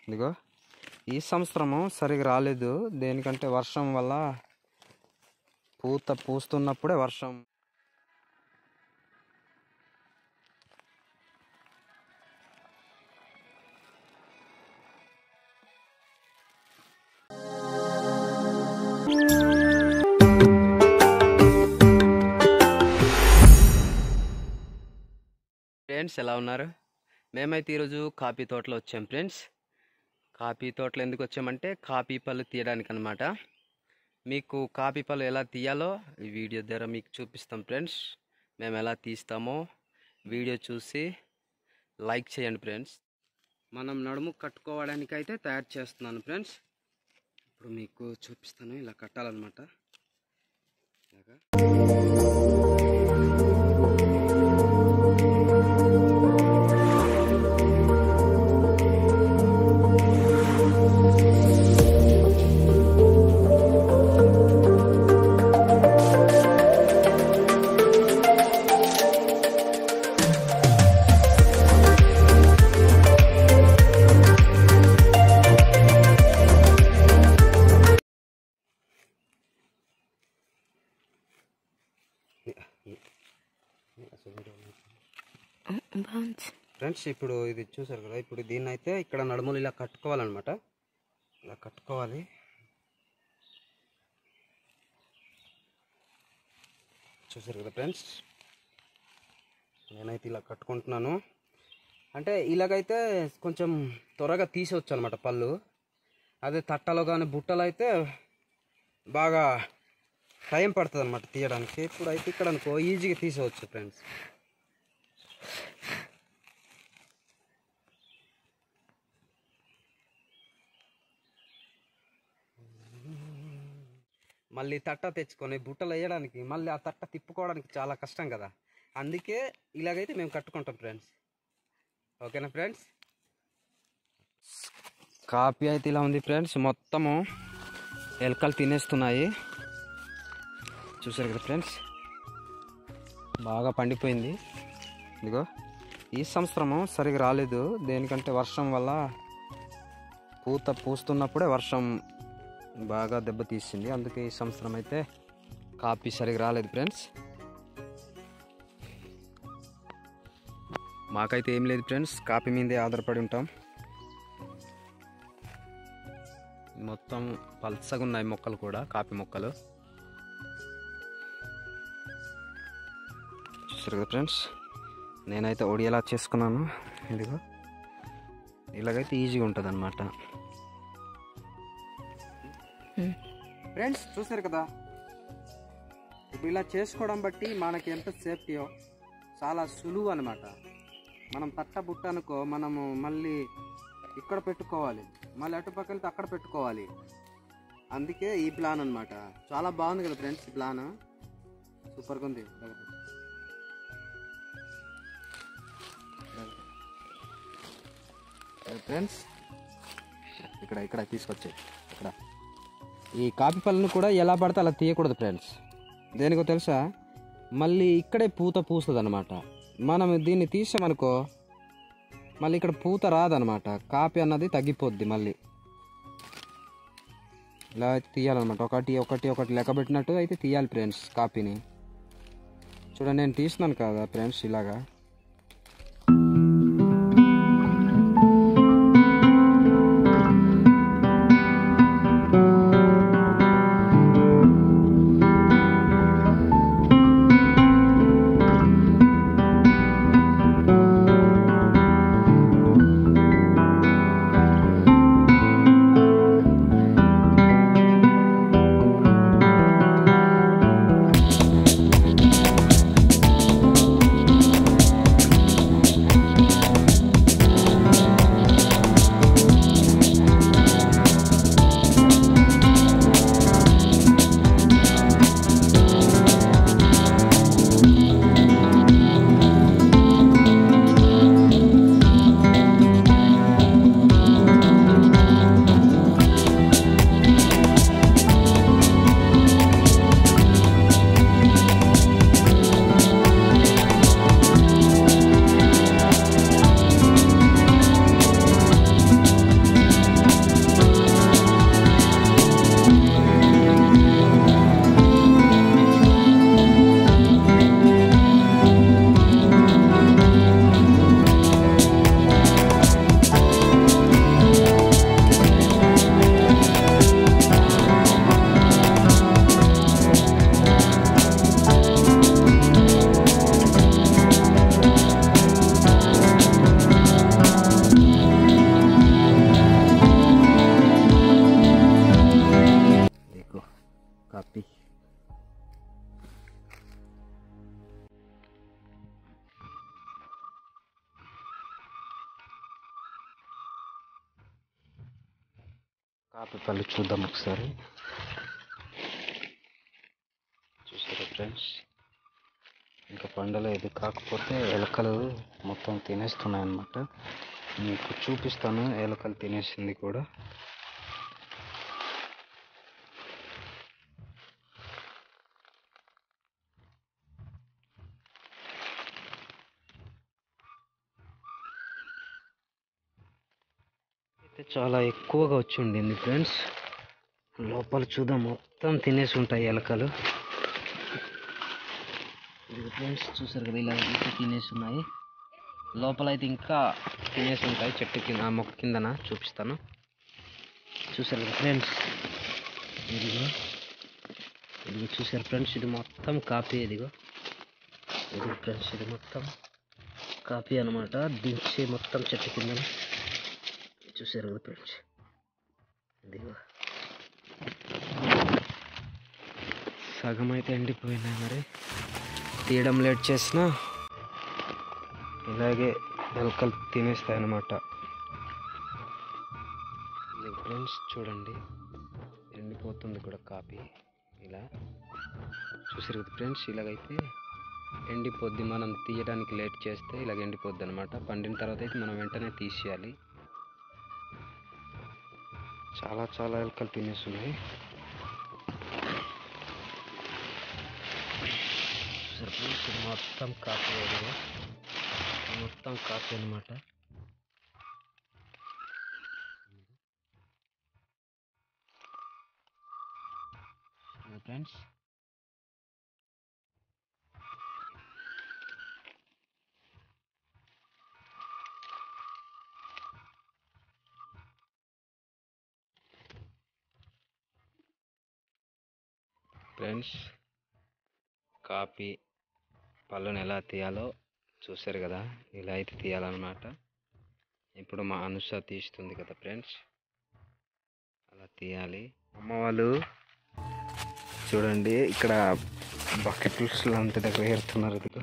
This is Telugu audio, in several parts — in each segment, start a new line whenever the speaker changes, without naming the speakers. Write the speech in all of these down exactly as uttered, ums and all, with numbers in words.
ఇదిగో ఈ సంవత్సరము సరిగా రాలేదు, దేనికంటే వర్షం వల్ల పూత పూస్తున్నప్పుడే వర్షం. ఫ్రెండ్స్ ఎలా ఉన్నారు? మేమైతే ఈరోజు కాఫీ తోటలో వచ్చాం ఫ్రెండ్స్. కాఫీ తోటలో ఎందుకు వచ్చామంటే కాఫీ పళ్ళు తీయడానికి అనమాట. మీకు కాఫీ పళ్ళు ఎలా తీయాలో ఈ వీడియో ద్వారా మీకు చూపిస్తాం ఫ్రెండ్స్. మేము ఎలా తీస్తామో వీడియో చూసి లైక్ చేయండి ఫ్రెండ్స్. మనం నడుము కట్టుకోవడానికి అయితే తయారు చేస్తున్నాను ఫ్రెండ్స్. ఇప్పుడు మీకు చూపిస్తాను, ఇలా కట్టాలన్నమాట. ఇలాగా ఫ్రెండ్స్, ఇప్పుడు ఇది చూసారు కదా, ఇప్పుడు దీన్ని అయితే ఇక్కడ నడుములు ఇలా కట్టుకోవాలన్నమాట. ఇలా కట్టుకోవాలి. చూసారు కదా ఫ్రెండ్స్, నేనైతే ఇలా కట్టుకుంటున్నాను. అంటే ఇలాగైతే కొంచెం త్వరగా తీసేవచ్చు అనమాట పళ్ళు. అదే తట్టలో కానీ బుట్టలో అయితే బాగా టైం పడుతుంది అనమాట తీయడానికి. ఇప్పుడు అయితే ఇక్కడ అనుకో ఈజీగా తీసేవచ్చు ఫ్రెండ్స్. మళ్ళీ తట్ట తెచ్చుకొని బుట్టలు వేయడానికి మళ్ళీ ఆ తట్ట తిప్పుకోవడానికి చాలా కష్టం కదా, అందుకే ఇలాగైతే మేము కట్టుకుంటాం ఫ్రెండ్స్. ఓకేనా ఫ్రెండ్స్? కాఫీ అయితే ఇలా ఉంది ఫ్రెండ్స్, మొత్తము ఎలకలు తినేస్తున్నాయి. చూసారు కదా ఫ్రెండ్స్, బాగా పండిపోయింది. ఇదిగో ఈ సంవత్సరము సరిగా రాలేదు, దేనికంటే వర్షం వల్ల పూత పూస్తున్నప్పుడే వర్షం బాగా దెబ్బతీసింది. అందుకే ఈ సంవత్సరం అయితే కాఫీ సరిగా రాలేదు ఫ్రెండ్స్. మాకైతే ఏం లేదు ఫ్రెండ్స్, కాఫీ మీదే ఆధారపడి ఉంటాం. మొత్తం పల్చగా ఉన్నాయి మొక్కలు కూడా, కాఫీ మొక్కలు. చూసారు కదా ఫ్రెండ్స్, నేనైతే ఒడియలా చేసుకున్నాను. ఇదిగో ఇలాగైతే ఈజీగా ఉంటుంది అన్నమాట ఫ్రెండ్స్. చూసారు కదా, ఇప్పుడు ఇలా చేసుకోవడం బట్టి మనకి ఎంత సేఫ్టీయో, చాలా సులువు అనమాట. మనం తట్ట బుట్ట అనుకో, మనము మళ్ళీ ఇక్కడ పెట్టుకోవాలి, మళ్ళీ అటు పక్క వెళ్తే అక్కడ పెట్టుకోవాలి. అందుకే ఈ ప్లాన్ అనమాట. చాలా బాగుంది కదా ఫ్రెండ్స్, ఈ ప్లాన్ సూపర్గా ఉంది ఫ్రెండ్స్. ఇక్కడ ఇక్కడ తీసుకొచ్చాయి. ఇక్కడ ఈ కాఫీ పళ్ళను కూడా ఎలా పడితే అలా తీయకూడదు ఫ్రెండ్స్. దేనికో తెలుసా, మళ్ళీ ఇక్కడే పూత పూస్తుంది అనమాట. మనం దీన్ని తీసామనుకో మళ్ళీ ఇక్కడ పూత రాదనమాట, కాఫీ అన్నది తగ్గిపోద్ది. మళ్ళీ ఇలా తీయాలన్నమాట, ఒకటి ఒకటి ఒకటి లెక్క పెట్టినట్టు అయితే తీయాలి ఫ్రెండ్స్ కాఫీని. చూడండి, నేను తీస్తున్నాను కదా ఫ్రెండ్స్ ఇలాగా. కాపీ పళ్ళు చూద్దాం ఒకసారి. చూసారా ఫ్రెండ్స్, ఇంకా పండలేదు, కాకపోతే ఎలకలు మొత్తం తినేస్తున్నాయి అన్నమాట. మీకు చూపిస్తాను ఎలకలు తినేసింది కూడా. అయితే చాలా ఎక్కువగా వచ్చి ఉండింది ఫ్రెండ్స్. లోపల చూద్దాం, మొత్తం తినేసి ఉంటాయి ఎలకలు. ఇది ఫ్రెండ్స్ చూసారు కదా, ఇలా ఇంకా తినేసి ఉన్నాయి. లోపల అయితే ఇంకా తినేసి ఉంటాయి, చెట్టు కింద, ఆ మొక్క కిందన చూపిస్తాను. చూసారు కదా ఫ్రెండ్స్, ఇదిగో ఇదిగో చూసారు ఫ్రెండ్స్, ఇది మొత్తం కాపీ. ఇదిగో ఇది ఫ్రెండ్స్, ఇది మొత్తం కాపీ అనమాట. దించి మొత్తం చెట్టు కిందన చూసారు కదా ఫ్రెండ్స్. ఇదిగో సగం అయితే ఎండిపోయినాయి, మరి తీయడం లేట్ చేసినా ఇలాగే ఎలకలు తినేస్తాయి అన్నమాట. ఫ్రెండ్స్ చూడండి, ఎండిపోతుంది కూడా కాపీ. ఇలా చూసారు కదా ఫ్రెండ్స్, ఇలాగైతే ఎండిపోద్ది. మనం తీయడానికి లేట్ చేస్తే ఇలాగ ఎండిపోద్ది అనమాట. పండిన తర్వాత అయితే మనం వెంటనే తీసేయాలి. చాలా చాలా ఎలకలు తినేస్తున్నాయి. చూసారు ఫ్రెండ్స్, ఇది మొత్తం కాపీ. అదిగా మొత్తం కాపీ అనమాట. ఫ్రెండ్స్ ఫ్రెండ్స్ కాపీ పళ్ళుని ఎలా తీయాలో చూసారు కదా, ఇలా అయితే తీయాలన్నమాట. ఇప్పుడు మా అనుష తీస్తుంది కదా ఫ్రెండ్స్, అలా తీయాలి. అమ్మ వాళ్ళు చూడండి, ఇక్కడ బకెట్స్ అంత దగ్గర ఏరుతున్నారు. ఇదిగో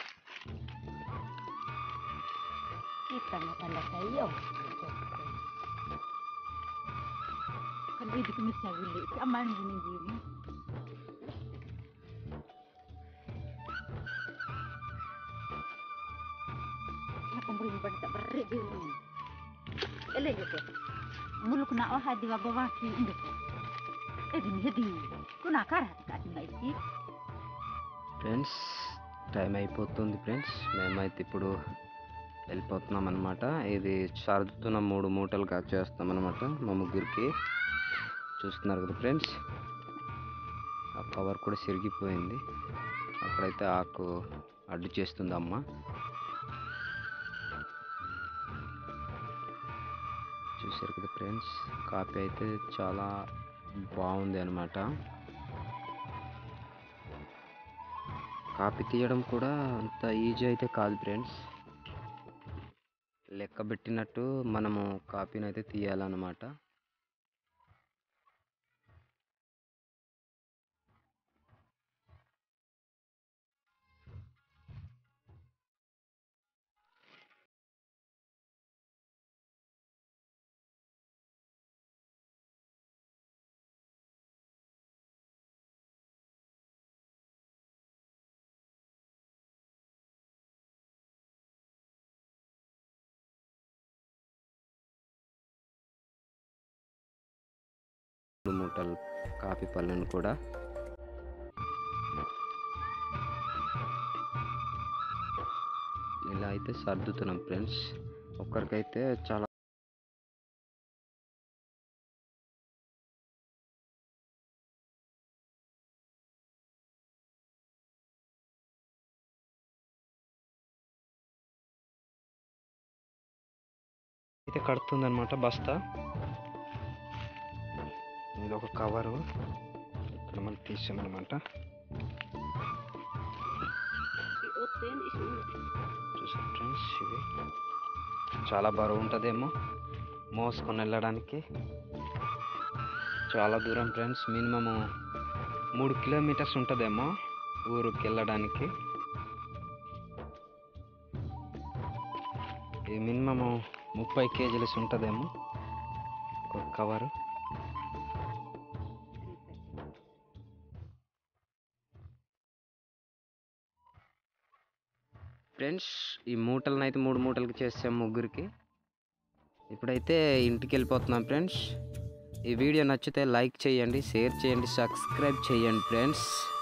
muluk na oh hadi bawa ki indu edi hedi kuna kara ati
friends time అయిపోతుంది ఫ్రెండ్స్, మేమైతే ఇప్పుడు వెళ్ళిపోతున్నాం అనమాట. ఇది సర్దుతున్న మూడు మూటలుగా చేస్తాం అనమాట మా ముగ్గురికి. చూస్తున్నారు కదా ఫ్రెండ్స్, ఆ కవర్ కూడా సిరిగిపోయింది. అక్కడైతే ఆకు అడ్డు చేస్తుంది అమ్మ. చూసారు కదా ఫ్రెండ్స్, కాపీ అయితే చాలా బాగుంది అనమాట. కాపీ తీయడం కూడా అంత ఈజీ అయితే కాదు ఫ్రెండ్స్. లెక్క పెట్టినట్టు మనము కాపీని అయితే తీయాలన్నమాట. మూడు మూటలు కాపీ పళ్ళను కూడా ఇలా అయితే సర్దుతున్నాం ఫ్రెండ్స్. ఒక్కరికైతే చాలా అయితే కడుతుంది అనమాట బస్తా. ఇది ఒక కవరు ఇక్కడ మనం తీసామన్నమాట. చూసారు ఫ్రెండ్స్, ఇది చాలా బరువు ఉంటుందేమో మోసుకొని వెళ్ళడానికి. చాలా దూరం ఫ్రెండ్స్, మినిమము మూడు కిలోమీటర్స్ ఉంటుందేమో ఊరికి వెళ్ళడానికి. ఇది మినిమము ముప్పై కేజీలస్ ఉంటుందేమో ఒక కవరు. ఫ్రెండ్స్, ఈ మూటలను అయితే మూడు మూటలకి చేసాం ముగ్గురికి. ఇప్పుడైతే ఇంటికి వెళ్ళిపోతున్నాం ఫ్రెండ్స్. ఈ వీడియో నచ్చితే లైక్ చేయండి, షేర్ చేయండి, సబ్స్క్రైబ్ చేయండి ఫ్రెండ్స్.